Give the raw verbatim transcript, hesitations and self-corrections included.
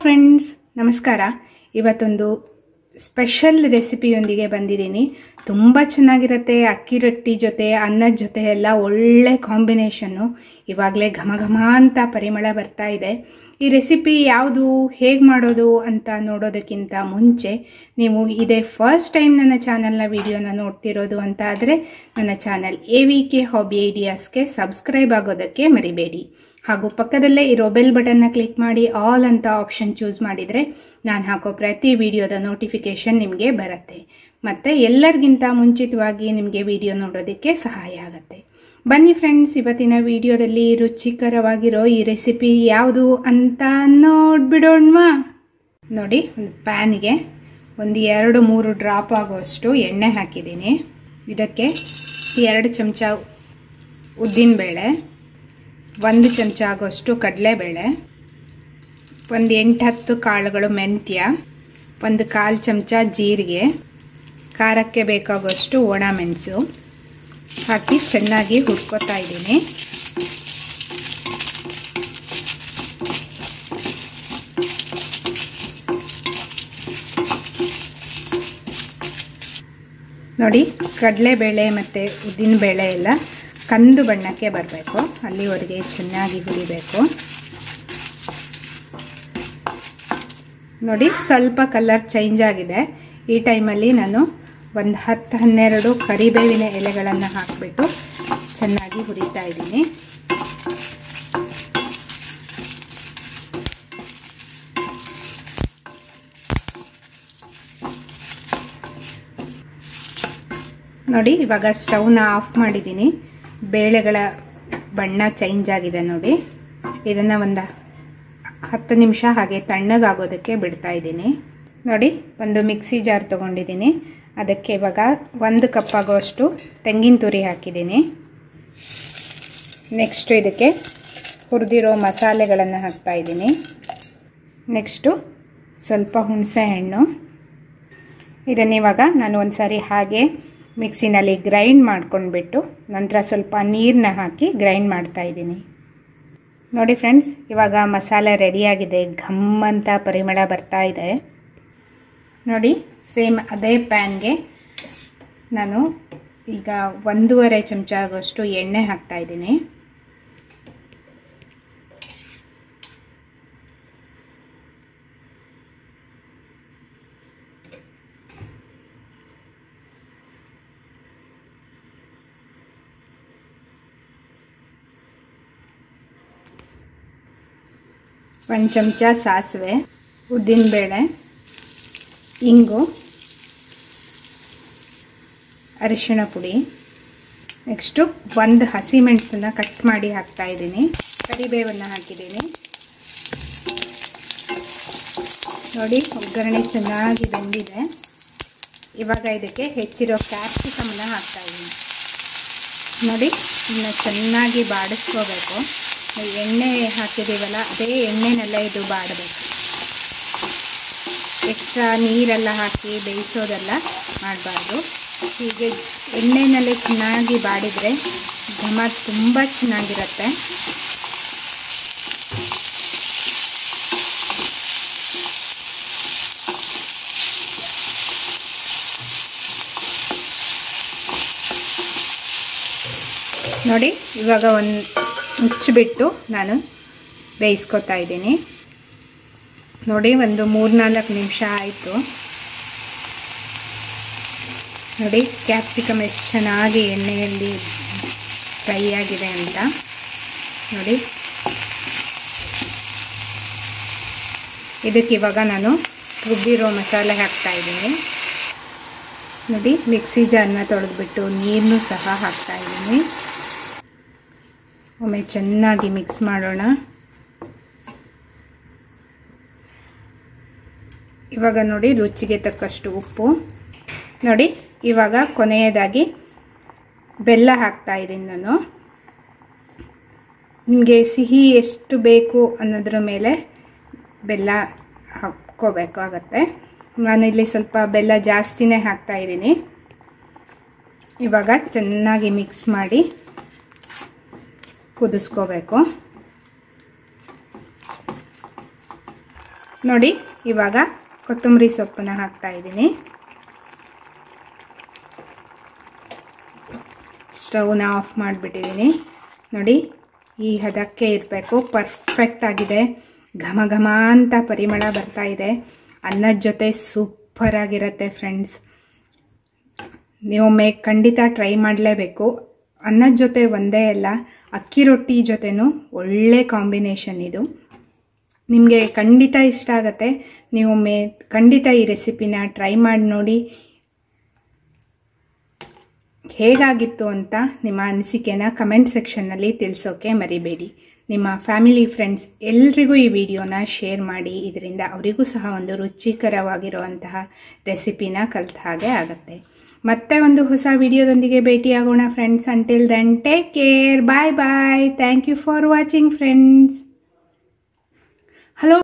Friends, ನಮಸ್ಕಾರ. ಇವತ್ತೊಂದು special ರೆಸಿಪಿಯೊಂದಿಗೆ ಬಂದಿದ್ದೀನಿ. ತುಂಬ ಚೆನ್ನಾಗಿರುತ್ತೆ. ಅಕ್ಕಿ ರೊಟ್ಟಿ ಜೊತೆ ಅನ್ನದ ಜೊತೆ ಎಲ್ಲ ಒಳ್ಳೆ ಕಾಂಬಿನೇಷನ್ನು. ಇವಾಗಲೇ ಘಮ ಘಮ ಅಂತ ಪರಿಮಳ ಬರ್ತಾ ಇದೆ. ಈ ರೆಸಿಪಿ ಯಾವುದು, ಹೇಗೆ ಮಾಡೋದು ಅಂತ ನೋಡೋದಕ್ಕಿಂತ ಮುಂಚೆ ನೀವು ಇದೇ ಫಸ್ಟ್ ಟೈಮ್ ನನ್ನ ಚಾನಲ್ನ ವಿಡಿಯೋನ ನೋಡ್ತಿರೋದು ಅಂತ ಆದರೆ ನನ್ನ channel A V K hobby ಐಡಿಯಾಸ್ಗೆ ಸಬ್ಸ್ಕ್ರೈಬ್ ಆಗೋದಕ್ಕೆ ಮರಿಬೇಡಿ. ಹಾಗೂ ಪಕ್ಕದಲ್ಲೇ ಇರೋ ಬೆಲ್ ಬಟನ್ನ ಕ್ಲಿಕ್ ಮಾಡಿ ಆಲ್ ಅಂತ ಆಪ್ಷನ್ ಚೂಸ್ ಮಾಡಿದರೆ ನಾನು ಹಾಕೋ ಪ್ರತಿ ವಿಡಿಯೋದ ನೋಟಿಫಿಕೇಷನ್ ನಿಮಗೆ ಬರುತ್ತೆ. ಮತ್ತು ಎಲ್ಲರಿಗಿಂತ ಮುಂಚಿತವಾಗಿ ನಿಮಗೆ ವಿಡಿಯೋ ನೋಡೋದಕ್ಕೆ ಸಹಾಯ ಆಗುತ್ತೆ. ಬನ್ನಿ ಫ್ರೆಂಡ್ಸ್, ಇವತ್ತಿನ ವಿಡಿಯೋದಲ್ಲಿ ರುಚಿಕರವಾಗಿರೋ ಈ ರೆಸಿಪಿ ಯಾವುದು ಅಂತ ನೋಡ್ಬಿಡೋಣವಾ. ನೋಡಿ, ಒಂದು ಪ್ಯಾನಿಗೆ ಒಂದು ಎರಡು ಮೂರು ಡ್ರಾಪ್ ಆಗುವಷ್ಟು ಎಣ್ಣೆ ಹಾಕಿದ್ದೀನಿ. ಇದಕ್ಕೆ ಎರಡು ಚಮಚ ಉದ್ದಿನಬೇಳೆ, ಒಂದು ಚಮಚ ಆಗೋಷ್ಟು ಕಡಲೆಬೇಳೆ, ಒಂದು ಎಂಟು ಹತ್ತು ಕಾಳುಗಳು ಮೆಂತ್ಯ, ಒಂದು ಕಾಲು ಚಮಚ ಜೀರಿಗೆ, ಖಾರಕ್ಕೆ ಬೇಕಾಗುವಷ್ಟು ಒಣ ಮೆಣಸು ಹಾಕಿ ಚೆನ್ನಾಗಿ ಹುರ್ಕೋತಾ ಇದ್ದೀನಿ. ನೋಡಿ, ಕಡಲೆಬೇಳೆ ಮತ್ತು ಉದ್ದಿನಬೇಳೆ ಎಲ್ಲ ಕಂದು ಬಣ್ಣಕ್ಕೆ ಬರಬೇಕು, ಅಲ್ಲಿವರೆಗೆ ಚೆನ್ನಾಗಿ ಹುರಿಬೇಕು. ನೋಡಿ, ಸ್ವಲ್ಪ ಕಲರ್ ಚೇಂಜ್ ಆಗಿದೆ. ಈ ಟೈಮಲ್ಲಿ ನಾನು ಒಂದು ಹತ್ತು ಹನ್ನೆರಡು ಕರಿಬೇವಿನ ಎಲೆಗಳನ್ನು ಹಾಕಿಬಿಟ್ಟು ಚೆನ್ನಾಗಿ ಹುರಿತಾ ಇದ್ದೀನಿ. ನೋಡಿ, ಇವಾಗ ಸ್ಟವ್ನ ಆಫ್ ಮಾಡಿದ್ದೀನಿ. ಬೇಳೆಗಳ ಬಣ್ಣ ಚೇಂಜ್ ಆಗಿದೆ ನೋಡಿ. ಇದನ್ನು ಒಂದು ಹತ್ತು ನಿಮಿಷ ಹಾಗೆ ತಣ್ಣಗಾಗೋದಕ್ಕೆ ಬಿಡ್ತಾ ಇದ್ದೀನಿ. ನೋಡಿ, ಒಂದು ಮಿಕ್ಸಿ ಜಾರ್ ತೊಗೊಂಡಿದ್ದೀನಿ. ಅದಕ್ಕೆ ಇವಾಗ ಒಂದು ಕಪ್ ಆಗೋಷ್ಟು ತೆಂಗಿನ ತುರಿ ಹಾಕಿದ್ದೀನಿ. ನೆಕ್ಸ್ಟು ಇದಕ್ಕೆ ಹುರಿದಿರೋ ಮಸಾಲೆಗಳನ್ನು ಹಾಕ್ತಾ ಇದ್ದೀನಿ. ನೆಕ್ಸ್ಟು ಸ್ವಲ್ಪ ಹುಣಸೆ ಹಣ್ಣು. ಇದನ್ನಿವಾಗ ನಾನು ಒಂದು ಸಾರಿ ಹಾಗೆ ಮಿಕ್ಸಿನಲ್ಲಿ ಗ್ರೈಂಡ್ ಮಾಡ್ಕೊಂಡ್ಬಿಟ್ಟು ನಂತರ ಸ್ವಲ್ಪ ನೀರನ್ನ ಹಾಕಿ ಗ್ರೈಂಡ್ ಮಾಡ್ತಾ ಇದ್ದೀನಿ. ನೋಡಿ ಫ್ರೆಂಡ್ಸ್, ಇವಾಗ ಮಸಾಲೆ ರೆಡಿಯಾಗಿದೆ. ಘಮ್ ಅಂತ ಪರಿಮಳ ಬರ್ತಾ ಇದೆ. ನೋಡಿ, ಸೇಮ್ ಅದೇ ಪ್ಯಾನ್ಗೆ ನಾನು ಈಗ ಒಂದೂವರೆ ಚಮಚ ಆಗೋಷ್ಟು ಎಣ್ಣೆ ಹಾಕ್ತಾ ಇದ್ದೀನಿ. ಒಂದು ಚಮಚ ಸಾಸಿವೆ, ಉದ್ದಿನಬೇಳೆ, ಇಂಗು, ಅರಿಶಿಣ ಪುಡಿ, ನೆಕ್ಸ್ಟು ಒಂದು ಹಸಿಮೆಣಸನ್ನು ಕಟ್ ಮಾಡಿ ಹಾಕ್ತಾ ಇದ್ದೀನಿ. ಕರಿಬೇವನ್ನು ಹಾಕಿದ್ದೀನಿ. ನೋಡಿ, ಒಗ್ಗರಣೆ ಚೆನ್ನಾಗಿ ಬೆಂದಿದೆ. ಇವಾಗ ಇದಕ್ಕೆ ಹೆಚ್ಚಿರೋ ಕ್ಯಾಪ್ಸಿಕಮನ್ನು ಹಾಕ್ತಾ ಇದ್ದೀನಿ. ನೋಡಿ, ಇನ್ನು ಚೆನ್ನಾಗಿ ಬಾಡಿಸ್ಕೋಬೇಕು. ಎಣ್ಣೆ ಹಾಕಿದ್ದೀವಲ್ಲ, ಅದೇ ಎಣ್ಣೆನೆಲ್ಲ ಇದು ಬಾಡಬೇಕು. ಎಕ್ಸ್ಟ್ರಾ ನೀರೆಲ್ಲ ಹಾಕಿ ಬೇಯಿಸೋದೆಲ್ಲ ಮಾಡಬಾರ್ದು. ಹೀಗೆ ಎಣ್ಣೆನಲ್ಲೇ ಚೆನ್ನಾಗಿ ಬಾಡಿದರೆ ಘಮ ತುಂಬ ಚೆನ್ನಾಗಿರುತ್ತೆ. ನೋಡಿ, ಇವಾಗ ಒಂದು ಮುಚ್ಚಿಬಿಟ್ಟು ನಾನು ಬೇಯಿಸ್ಕೊತಾ ಇದ್ದೀನಿ. ನೋಡಿ, ಒಂದು ಮೂರು ನಾಲ್ಕು ನಿಮಿಷ ಆಯಿತು. ನೋಡಿ, ಕ್ಯಾಪ್ಸಿಕಮ್ ಎಷ್ಟು ಚೆನ್ನಾಗಿ ಎಣ್ಣೆಯಲ್ಲಿ ಫ್ರೈ ಆಗಿದೆ ಅಂತ. ನೋಡಿ, ಇದಕ್ಕೆ ಇವಾಗ ನಾನು ರುಬ್ಬಿರೋ ಮಸಾಲೆ ಹಾಕ್ತಾ ಇದ್ದೀನಿ. ನೋಡಿ, ಮಿಕ್ಸಿ ಜಾರ್ನ ತೊಳೆದ್ಬಿಟ್ಟು ನೀರನ್ನು ಸಹ ಹಾಕ್ತಾ ಇದ್ದೀನಿ. ಒಮ್ಮೆ ಚೆನ್ನಾಗಿ ಮಿಕ್ಸ್ ಮಾಡೋಣ. ಇವಾಗ ನೋಡಿ, ರುಚಿಗೆ ತಕ್ಕಷ್ಟು ಉಪ್ಪು. ನೋಡಿ, ಇವಾಗ ಕೊನೆಯದಾಗಿ ಬೆಲ್ಲ ಹಾಕ್ತಾ ಇದ್ದೀನಿ ನಾನು. ನಿಮಗೆ ಸಿಹಿ ಎಷ್ಟು ಬೇಕು ಅನ್ನೋದ್ರ ಮೇಲೆ ಬೆಲ್ಲ ಹಾಕ್ಕೋಬೇಕಾಗತ್ತೆ. ನಾನಿಲ್ಲಿ ಸ್ವಲ್ಪ ಬೆಲ್ಲ ಜಾಸ್ತಿನೇ ಹಾಕ್ತಾ ಇದ್ದೀನಿ. ಇವಾಗ ಚೆನ್ನಾಗಿ ಮಿಕ್ಸ್ ಮಾಡಿ ಕುದಿಸ್ಕೋಬೇಕು. ನೋಡಿ ಇವಾಗ ಕೊತ್ತಂಬರಿ ಸೊಪ್ಪನ್ನ ಹಾಕ್ತಾ ಇದ್ದೀನಿ. ಸ್ಟವ್ನ ಆಫ್ ಮಾಡಿಬಿಟ್ಟಿದ್ದೀನಿ. ನೋಡಿ ಈ ಹದಕ್ಕೆ ಇರಬೇಕು. ಪರ್ಫೆಕ್ಟ್ ಆಗಿದೆ. ಘಮ ಘಮ ಅಂತ ಪರಿಮಳ ಬರ್ತಾ ಇದೆ. ಅನ್ನದ ಜೊತೆ ಸೂಪರ್ ಆಗಿರುತ್ತೆ ಫ್ರೆಂಡ್ಸ್. ನೀವೊಮ್ಮೆ ಖಂಡಿತ ಟ್ರೈ ಮಾಡಲೇಬೇಕು. ಅನ್ನದ ಜೊತೆ ಒಂದೇ ಅಲ್ಲ, ಅಕ್ಕಿ ರೊಟ್ಟಿ ಜೊತೆನೂ ಒಳ್ಳೆ ಕಾಂಬಿನೇಷನ್ ಇದು. ನಿಮಗೆ ಖಂಡಿತ ಇಷ್ಟ ಆಗುತ್ತೆ. ನೀವೊಮ್ಮೆ ಖಂಡಿತ ಈ ರೆಸಿಪಿನ ಟ್ರೈ ಮಾಡಿ ನೋಡಿ. ಹೇಗಾಗಿತ್ತು ಅಂತ ನಿಮ್ಮ ಅನಿಸಿಕೆನ ಕಮೆಂಟ್ ಸೆಕ್ಷನ್ನಲ್ಲಿ ತಿಳಿಸೋಕೆ ಮರಿಬೇಡಿ. ನಿಮ್ಮ ಫ್ಯಾಮಿಲಿ ಫ್ರೆಂಡ್ಸ್ ಎಲ್ರಿಗೂ ಈ ವಿಡಿಯೋನ ಶೇರ್ ಮಾಡಿ. ಇದರಿಂದ ಅವರಿಗೂ ಸಹ ಒಂದು ರುಚಿಕರವಾಗಿರುವಂತಹ ರೆಸಿಪಿನ ಕಲಿತ ಹಾಗೆ ಆಗುತ್ತೆ. ಮತ್ತೆ ಒಂದು ಹೊಸ ವಿಡಿಯೋದೊಂದಿಗೆ ಭೇಟಿಯಾಗೋಣ friends. Until then take care. Bye bye. Thank you for watching friends. Hello